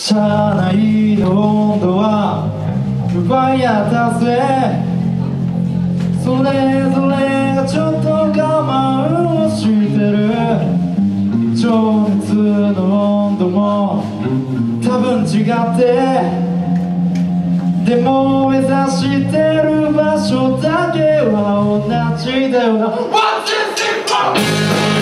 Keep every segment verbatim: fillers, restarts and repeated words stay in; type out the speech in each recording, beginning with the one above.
車内の温度は奪い合ったぜ。それぞれがちょっと我慢をしてる。情熱の温度も多分違って、でも目指してる場所だけは同じだよな。What's this?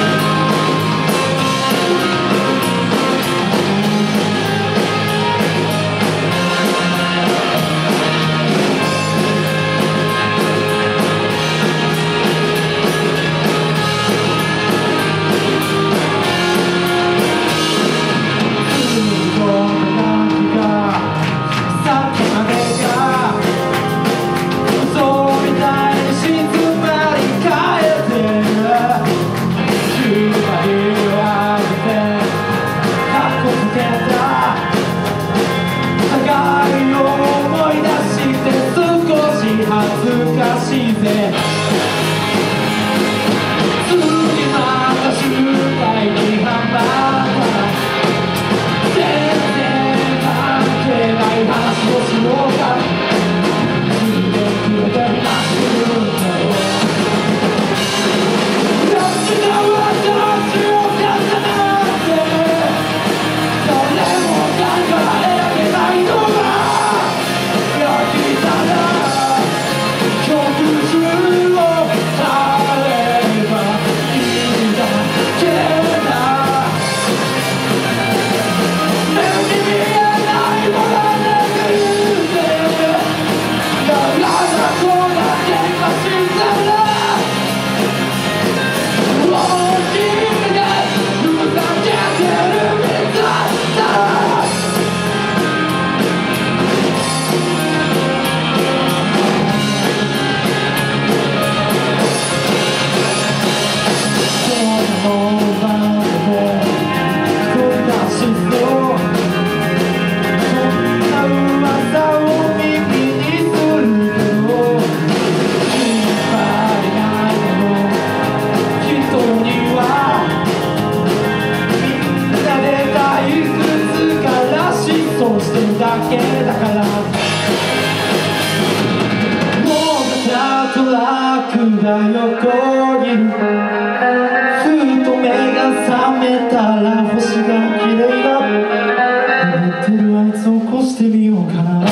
が横にふと目が覚めたら星が綺麗だ。眠ってるあいつを起こしてみようかな。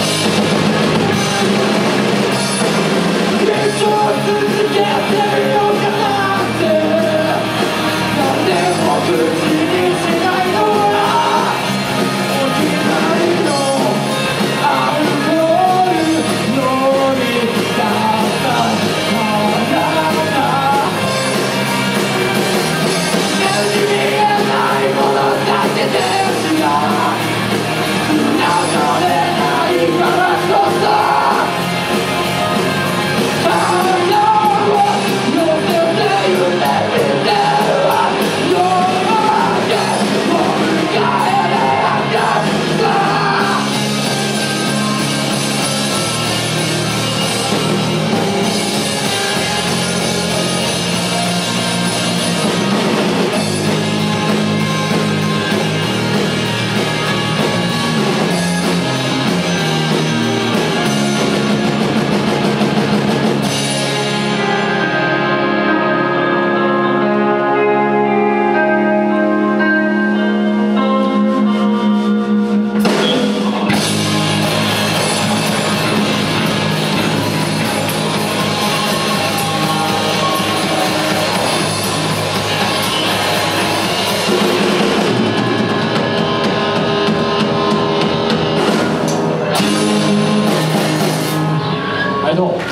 一生続けてみようかなって。なんでも口にしないのはお決まりのアルコールのりだったどう